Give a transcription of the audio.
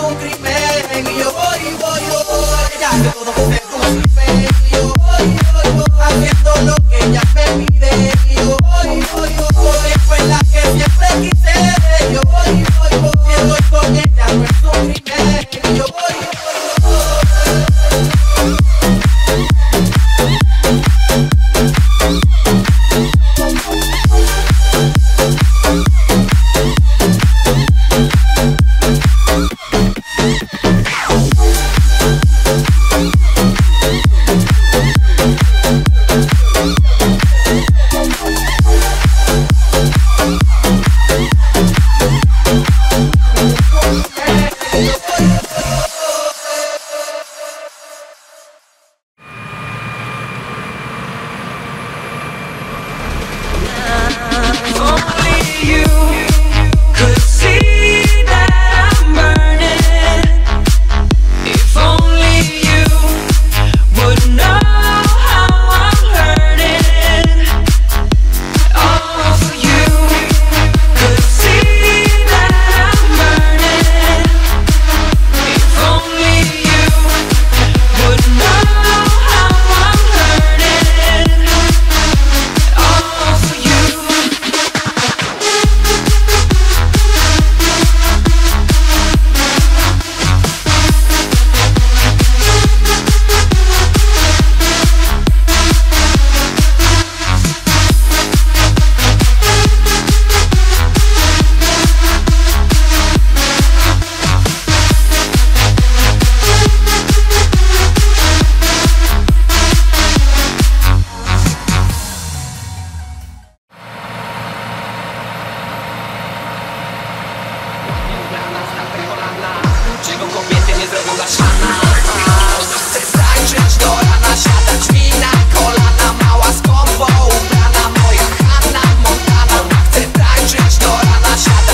un crimen. Y yo voy, ella hace todo porque es un crimen. Y yo voy, haciendo lo que ella me pide. Y yo voy, porque fue la que siempre quise. Yo voy, si estoy con ella no es un crimen. Y yo voy. Czego kobiety nie zrobią dla szana. Chcę tańczyć do rana, siadać mi na kolana. Mała z kombą ubrana, moja Hannah Montana. Chcę tańczyć do rana, siadać